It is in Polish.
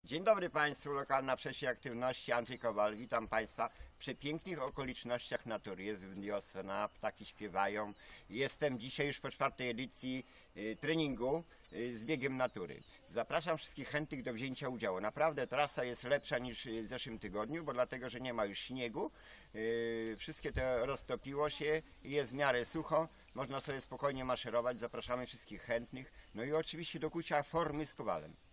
Dzień dobry Państwu, lokalna przestrzeń aktywności, Andrzej Kowal. Witam Państwa w przepięknych okolicznościach natury. Jest wiosna, ptaki śpiewają. Jestem dzisiaj już po 4. edycji treningu z biegiem natury. Zapraszam wszystkich chętnych do wzięcia udziału. Naprawdę trasa jest lepsza niż w zeszłym tygodniu, bo dlatego, że nie ma już śniegu. Wszystkie to roztopiło się i jest w miarę sucho. Można sobie spokojnie maszerować. Zapraszamy wszystkich chętnych. No i oczywiście do kucia formy z Kowalem.